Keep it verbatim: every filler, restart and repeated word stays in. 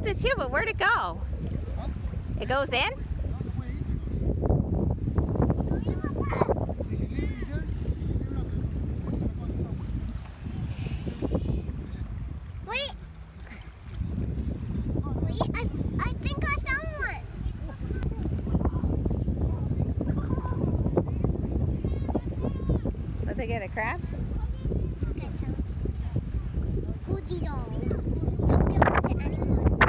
holds it too, but where'd it go? It goes in? Wait. Wait, I, I think I found one. Did they get a crab? Okay, found two. Who these all? Don't give them to anyone.